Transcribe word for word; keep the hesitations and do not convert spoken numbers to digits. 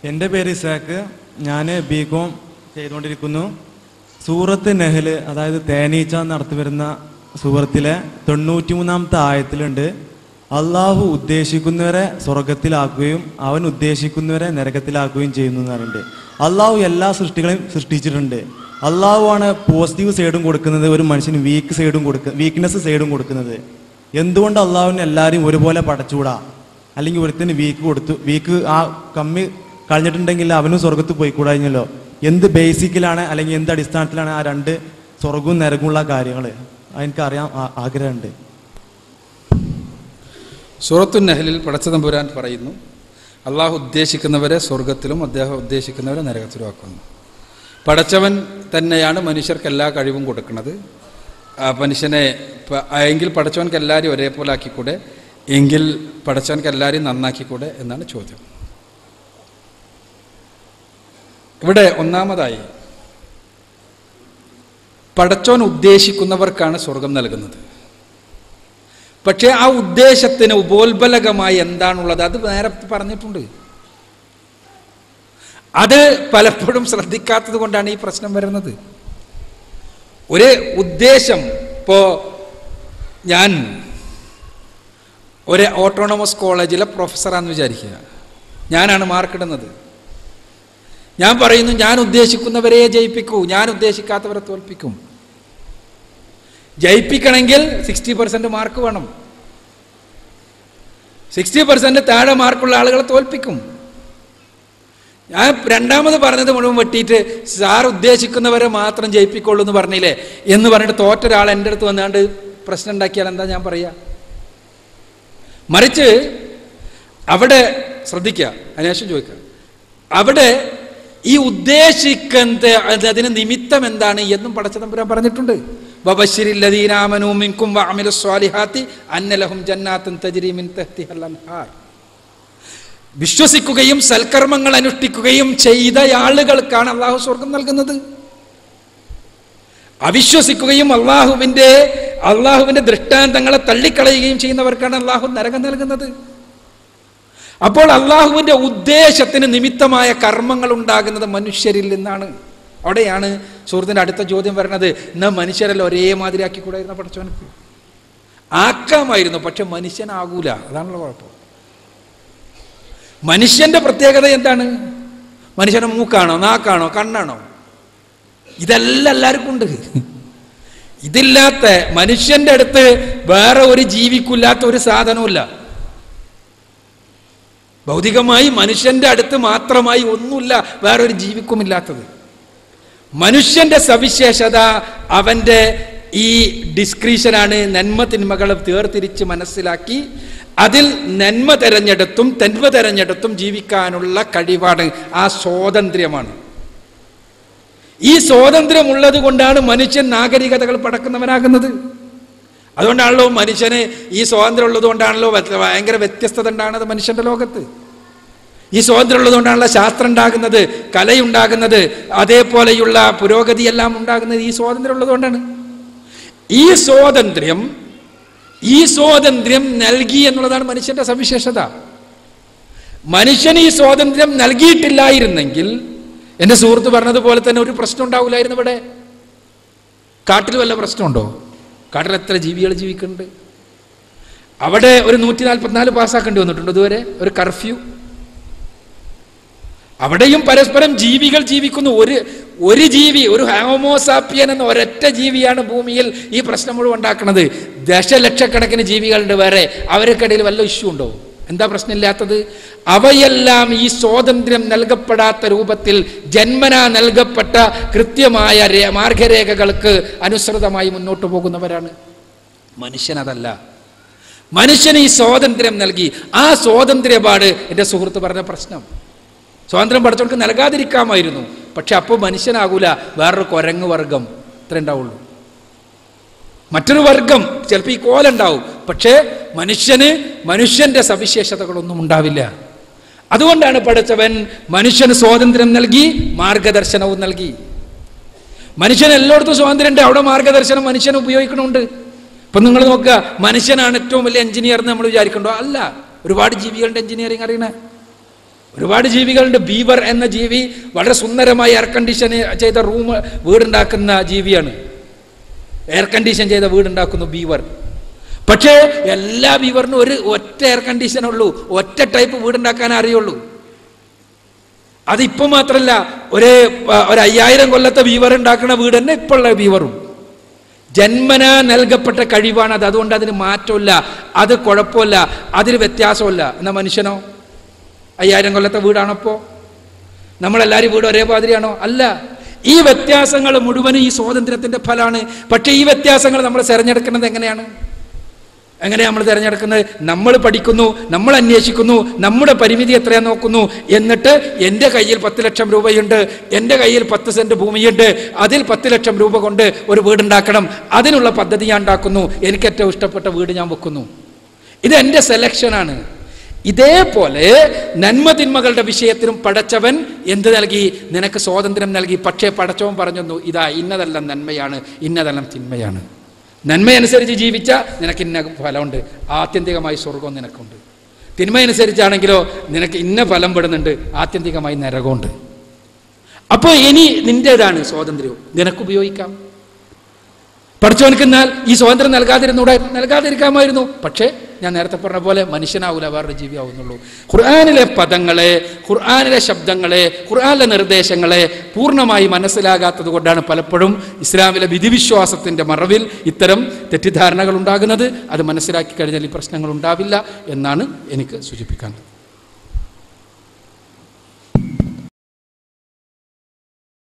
എൻ്റെ പേര് ഇസാക്ക്. ഞാൻ ബി കോം ചെയ്തുകൊണ്ടിരിക്കുന്നു. സൂറത്ത് നെഹ്ൽ, അതായത് തേനീച്ച നടത്തി വരുന്ന സൂറത്തിലെ തൊണ്ണൂറ്റി മൂന്നാമത്തെ ആയത്തിലുണ്ട്, അള്ളാഹു ഉദ്ദേശിക്കുന്നവരെ സ്വർഗത്തിലാക്കുകയും അവൻ ഉദ്ദേശിക്കുന്നവരെ നരകത്തിലാക്കുകയും ചെയ്യുന്നു എന്ന് പറയുന്നുണ്ട്. അള്ളാഹു എല്ലാ സൃഷ്ടികളെയും സൃഷ്ടിച്ചിട്ടുണ്ട്. അള്ളാഹു ആണ് പോസിറ്റീവ് സൈഡും കൊടുക്കുന്നത്, ഒരു മനുഷ്യന് വീക്ക് സൈഡും കൊടുക്കുക വീക്ക്നെസ് സൈഡും കൊടുക്കുന്നത്. എന്തുകൊണ്ട് അള്ളാഹുവിന് എല്ലാവരും ഒരുപോലെ പടച്ചൂടാ? അല്ലെങ്കിൽ ഒരുത്തിന് വീക്ക് കൊടുത്തു, വീക്ക് ആ കമ്മി കളഞ്ഞിട്ടുണ്ടെങ്കിൽ അവനും സ്വർഗത്ത് പോയിക്കൂടാഞ്ഞല്ലോ. എന്ത് ബേസിക്കിലാണ് അല്ലെങ്കിൽ എന്ത് അടിസ്ഥാനത്തിലാണ് ആ രണ്ട് സ്വർഗവും നരകമുള്ള കാര്യങ്ങൾ? എനിക്കറിയാൻ ആഗ്രഹമുണ്ട്. സൂറത്തുൻ നഹ്ലിൽ പടച്ച തമ്പുരാൻ പറയുന്നു, അള്ളാഹു ഉദ്ദേശിക്കുന്നവരെ സ്വർഗത്തിലും അദ്ദേഹം ഉദ്ദേശിക്കുന്നവരെ നരകത്തിലും ആക്കുന്നു. പടച്ചവൻ തന്നെയാണ് മനുഷ്യർക്ക് എല്ലാ കഴിവും കൊടുക്കുന്നത്. മനുഷ്യനെ എങ്കിൽ പടച്ചവൻക്ക് എല്ലാവരും ഒരേപോലെ ആക്കിക്കൂടെ, എങ്കിൽ പടച്ചവൻക്ക് എല്ലാവരെയും നന്നാക്കിക്കൂടെ എന്നാണ് ചോദ്യം. ഇവിടെ ഒന്നാമതായി പടച്ചവൻ ഉദ്ദേശിക്കുന്നവർക്കാണ് സ്വർഗം നൽകുന്നത്. പക്ഷേ ആ ഉദ്ദേശത്തിന് ഉപോത്ബലകമായി എന്താണുള്ളത് അത് നേരത്തെ പറഞ്ഞിട്ടുണ്ട്. അത് പലപ്പോഴും ശ്രദ്ധിക്കാത്തത് കൊണ്ടാണ് ഈ പ്രശ്നം വരുന്നത്. ഒരു ഉദ്ദേശം, ഇപ്പോൾ ഞാൻ ഒരു ഓട്ടോണമസ് കോളേജിലെ പ്രൊഫസറാണെന്ന് വിചാരിക്കുക, ഞാനാണ് മാർക്കിടുന്നത്. ഞാൻ പറയുന്നു ഞാൻ ഉദ്ദേശിക്കുന്നവരെ ജയിപ്പിക്കൂ, ഞാൻ ഉദ്ദേശിക്കാത്തവരെ തോൽപ്പിക്കും. ജയിപ്പിക്കണമെങ്കിൽ സിക്സ്റ്റി പെർസെൻറ്റ് മാർക്ക് വേണം. സിക്സ്റ്റി പെർസെൻറ്റ് താഴെ മാർക്കുള്ള ആളുകളെ തോൽപ്പിക്കും. ഞാൻ രണ്ടാമത് പറഞ്ഞത് മുഴുവൻ വെട്ടിയിട്ട് സാർ ഉദ്ദേശിക്കുന്നവരെ മാത്രം ജയിപ്പിക്കുള്ളൂ എന്ന് പറഞ്ഞില്ലേ എന്ന് പറഞ്ഞിട്ട് തോറ്റ ഒരാൾ എൻ്റെ അടുത്ത് വന്നാണ്ട് പ്രശ്നം ഉണ്ടാക്കിയാൽ എന്താ ഞാൻ പറയുക? മറിച്ച് അവിടെ ശ്രദ്ധിക്കുക, അതിനുശേഷം ചോദിക്കുക, അവിടെ ഈ ഉദ്ദേശിക്കുന്നത് അതിന് നിമിത്തം എന്താണ് എന്നും പടച്ച തമ്പുരാൻ പറഞ്ഞിട്ടുണ്ട്. വബശ്ശിരിൽ ലദീന ആമനൂ മിൻകും വഅമിലുസ് സ്വാലിഹാത്തി അന്ന ലഹും ജന്നാത്തുൻ തജ്രി മിൻ തഹ്തിഹൽ അൻഹാർ. വിശ്വസിക്കുകയും സൽക്കർമ്മങ്ങൾ അനുഷ്ഠിക്കുകയും ചെയ്ത ആളുകൾക്കാണ് അള്ളാഹു സ്വർഗം നൽകുന്നത്. അവിശ്വസിക്കുകയും അള്ളാഹുവിൻ്റെ അള്ളാഹുവിൻ്റെ ദൃഷ്ടാന്തങ്ങളെ തള്ളിക്കളയുകയും ചെയ്യുന്നവർക്കാണ് അള്ളാഹു നരകം നൽകുന്നത്. അപ്പോൾ അള്ളാഹുവിൻ്റെ ഉദ്ദേശത്തിന് നിമിത്തമായ കർമ്മങ്ങൾ ഉണ്ടാകുന്നത് മനുഷ്യരിൽ നിന്നാണ്. അവിടെയാണ് സുഹൃത്തിൻ്റെ അടുത്ത ചോദ്യം വരുന്നത്, എന്നാൽ മനുഷ്യരെല്ലാം ഒരേ മാതിരി ആക്കിക്കൂടായിരുന്ന പഠിച്ചവനക്ക്? ആക്കാമായിരുന്നു, പക്ഷെ മനുഷ്യനാകൂല. അതാണല്ലോ കുഴപ്പം. മനുഷ്യന്റെ പ്രത്യേകത എന്താണ്? മനുഷ്യന്റെ മൂക്കാണോ, നാക്കാണോ, കണ്ണാണോ? ഇതെല്ലാം എല്ലാവർക്കും ഉണ്ട്. ഇതില്ലാത്ത മനുഷ്യന്റെ അടുത്ത് വേറെ ഒരു ജീവിക്കില്ലാത്ത ഒരു സാധനവുമില്ല. ഭൗതികമായി മനുഷ്യന്റെ അടുത്ത് മാത്രമായി ഒന്നുമില്ല വേറൊരു ജീവിക്കുമില്ലാത്തത്. മനുഷ്യന്റെ സവിശേഷത അവന്റെ ഈ ഡിസ്ക്രീഷനാണ്. നന്മ തിന്മകളെ വേർതിരിച്ച് മനസ്സിലാക്കി അതിൽ നന്മ തെരഞ്ഞെടുത്തും തെന്മ തെരഞ്ഞെടുത്തും ജീവിക്കാനുള്ള കഴിവാണ്, ആ സ്വാതന്ത്ര്യമാണ്. ഈ സ്വാതന്ത്ര്യമുള്ളത് കൊണ്ടാണ് മനുഷ്യൻ നാഗരികതകൾ പടക്കുന്നവനാകുന്നത്. അതുകൊണ്ടാണല്ലോ മനുഷ്യന് ഈ സ്വാതന്ത്ര്യം ഉള്ളത് കൊണ്ടാണല്ലോ ഭയങ്കര വ്യത്യസ്തത ഉണ്ടാകുന്നത് മനുഷ്യന്റെ ലോകത്ത്. ഈ സ്വാതന്ത്ര്യം ഉള്ളത് കൊണ്ടാണല്ലോ ശാസ്ത്രം ഉണ്ടാകുന്നത്, കലയുണ്ടാകുന്നത്, അതേപോലെയുള്ള പുരോഗതിയെല്ലാം ഉണ്ടാകുന്നത് ഈ സ്വാതന്ത്ര്യം ഉള്ളത് കൊണ്ടാണ്. ഈ സ്വാതന്ത്ര്യം ഈ സ്വാതന്ത്ര്യം നൽകി എന്നുള്ളതാണ് മനുഷ്യന്റെ സവിശേഷത. മനുഷ്യന് ഈ സ്വാതന്ത്ര്യം നൽകിയിട്ടില്ലായിരുന്നെങ്കിൽ എൻ്റെ സുഹൃത്ത് പറഞ്ഞതുപോലെ തന്നെ ഒരു പ്രശ്നം ഉണ്ടാവില്ലായിരുന്നു. ഇവിടെ കാട്ടിൽ വല്ല പ്രശ്നമുണ്ടോ? കാട്ടിൽ എത്ര ജീവികൾ ജീവിക്കുന്നുണ്ട്? അവിടെ ഒരു നൂറ്റി നാൽപ്പത്തിനാല് പാസ്സാക്കേണ്ടി വന്നിട്ടുണ്ട് ഇതുവരെ, ഒരു കർഫ്യൂ. അവിടെയും പരസ്പരം ജീവികൾ ജീവിക്കുന്നു. ഒരു ഒരു ജീവി, ഒരു ഹോമോസാപ്പിയൻ എന്ന ഒരൊറ്റ ജീവിയാണ് ഭൂമിയിൽ ഈ പ്രശ്നം മുഴുവൻ ഉണ്ടാക്കുന്നത്. ദശലക്ഷക്കണക്കിന് ജീവികളുണ്ട് വേറെ, അവർക്കിടയിൽ വല്ല ഇഷ്യൂ ഉണ്ടോ? എന്താ പ്രശ്നമില്ലാത്തത്? അവയെല്ലാം ഈ സ്വാതന്ത്ര്യം നൽകപ്പെടാത്ത രൂപത്തിൽ ജന്മനാ നൽകപ്പെട്ട കൃത്യമായ മാർഗരേഖകൾക്ക് അനുസൃതമായി മുന്നോട്ട് പോകുന്നവരാണ്. മനുഷ്യനതല്ല. മനുഷ്യന് ഈ സ്വാതന്ത്ര്യം നൽകി. ആ സ്വാതന്ത്ര്യപാട് എൻ്റെ സുഹൃത്ത് പറഞ്ഞ പ്രശ്നം. സ്വാതന്ത്ര്യം പഠിച്ചവർക്ക് നൽകാതിരിക്കാമായിരുന്നു, പക്ഷെ അപ്പോൾ മനുഷ്യനാകൂല, വേറൊരു കുരങ്ങ് വർഗം ഇത്ര ഉണ്ടാവുള്ളൂ. മറ്റൊരു വർഗം ചിലപ്പോൾ ഈ കോലുണ്ടാവും, പക്ഷേ മനുഷ്യന് മനുഷ്യന്റെ സവിശേഷതകളൊന്നും ഉണ്ടാവില്ല. അതുകൊണ്ടാണ് പഠിച്ചവൻ മനുഷ്യന് സ്വാതന്ത്ര്യം നൽകി, മാർഗദർശനവും നൽകി. മനുഷ്യന് എല്ലായിടത്തും സ്വാതന്ത്ര്യം ഉണ്ട്, അവിടെ മാർഗദർശനം മനുഷ്യൻ ഉപയോഗിക്കണമുണ്ട്. ഇപ്പം നിങ്ങൾ നോക്കുക, മനുഷ്യനാണ് ഏറ്റവും വലിയ എഞ്ചിനീയർ എന്ന് നമ്മൾ വിചാരിക്കണ്ടോ? അല്ല, ഒരുപാട് ജീവികളുടെ എഞ്ചിനീയറിംഗ് അറിയണേ. ഒരുപാട് ജീവികളുണ്ട്. ബീവർ എന്ന ജീവി വളരെ സുന്ദരമായി എയർ കണ്ടീഷൻ ചെയ്ത റൂം വീടുണ്ടാക്കുന്ന ജീവിയാണ്. എയർ കണ്ടീഷൻ ചെയ്ത വീടുണ്ടാക്കുന്നു ബീവർ. പക്ഷേ എല്ലാ ബീവറിനും ഒരു ഒറ്റ എയർ കണ്ടീഷൻ ഉള്ളൂ, ഒറ്റ ടൈപ്പ് വീടുണ്ടാക്കാൻ അറിയുള്ളൂ. അതിപ്പോൾ മാത്രമല്ല, ഒരു ഒരു അയ്യായിരം കൊല്ലത്തെ ബീവർ ഉണ്ടാക്കുന്ന വീട് തന്നെ ഇപ്പോൾ ഉള്ള ബീവറും. ജന്മനാ നൽകപ്പെട്ട കഴിവാണത്. അതുകൊണ്ട് അതിന് മാറ്റമില്ല, അത് കുഴപ്പമില്ല, അതിന് വ്യത്യാസമില്ല. എന്നാൽ മനുഷ്യനോ? അയ്യായിരം കൊല്ലത്തെ വീടാണപ്പോൾ നമ്മളെല്ലാവരും വീട് ഒരേ മാതിരിയാണോ? അല്ല. ഈ വ്യത്യാസങ്ങൾ മുഴുവനും ഈ സ്വാതന്ത്ര്യത്തിന്റെ ഫലമാണ്. പക്ഷേ ഈ വ്യത്യാസങ്ങൾ നമ്മൾ തിരഞ്ഞെടുക്കുന്നത് എങ്ങനെയാണ്? എങ്ങനെയാണ് നമ്മൾ തിരഞ്ഞെടുക്കുന്നത്? നമ്മൾ പഠിക്കുന്നു, നമ്മൾ അന്വേഷിക്കുന്നു, നമ്മുടെ പരിമിതി എത്രയാ നോക്കുന്നു. എന്നിട്ട് എൻ്റെ കയ്യിൽ പത്ത് ലക്ഷം രൂപയുണ്ട്, എൻ്റെ കയ്യിൽ പത്ത് സെന്റ് ഭൂമിയുണ്ട്, അതിൽ പത്ത് ലക്ഷം രൂപ കൊണ്ട് ഒരു വീടുണ്ടാക്കണം, അതിനുള്ള പദ്ധതി ഞാൻ ഉണ്ടാക്കുന്നു, എനിക്ക് ഏറ്റവും ഇഷ്ടപ്പെട്ട വീട് ഞാൻ വെക്കുന്നു. ഇത് എൻ്റെ സെലക്ഷനാണ്. ഇതേപോലെ നന്മ തിന്മകളുടെ വിഷയത്തിലും പടച്ചവൻ എന്ത് നൽകി? നിനക്ക് സ്വാതന്ത്ര്യം നൽകി. പക്ഷേ പടച്ചവൻ പറഞ്ഞു, ഇതാ ഇന്നതെല്ലാം നന്മയാണ്, ഇന്നതെല്ലാം തിന്മയാണ്. നന്മയനുസരിച്ച് ജീവിച്ചാൽ നിനക്ക് ഇന്ന ഫലമുണ്ട്, ആത്യന്തികമായി സ്വർഗം നിനക്കുണ്ട്. തിന്മയനുസരിച്ചാണെങ്കിലോ നിനക്ക് ഇന്ന ഫലം പെടുന്നുണ്ട്, ആത്യന്തികമായി നരകമുണ്ട്. അപ്പോൾ ഇനി നിൻ്റേതാണ് സ്വാതന്ത്ര്യവും, നിനക്ക് ഉപയോഗിക്കാം. പഠിച്ചവനക്കെന്നാൽ ഈ സ്വാതന്ത്ര്യം നൽകാതിരുന്നൂടെ? നൽകാതിരിക്കാമായിരുന്നു. പക്ഷേ ഞാൻ നേരത്തെ പറഞ്ഞ പോലെ മനുഷ്യനാവൂല, വേറൊരു ജീവിയാവുന്നുള്ളൂ. ഖുർആനിലെ പദങ്ങളെ, ഖുർആനിലെ ശബ്ദങ്ങളെ, ഖുർആനിലെ നിർദ്ദേശങ്ങളെ പൂർണ്ണമായി മനസ്സിലാകാത്തത് കൊണ്ടാണ് പലപ്പോഴും ഇസ്ലാമിലെ വിധിവിശ്വാസത്തിൻ്റെ മറവിൽ ഇത്തരം തെറ്റിദ്ധാരണകൾ ഉണ്ടാകുന്നത്. അത് മനസ്സിലാക്കി കഴിഞ്ഞാൽ ഈ പ്രശ്നങ്ങൾ ഉണ്ടാവില്ല എന്നാണ് എനിക്ക് സൂചിപ്പിക്കാനുള്ളത്.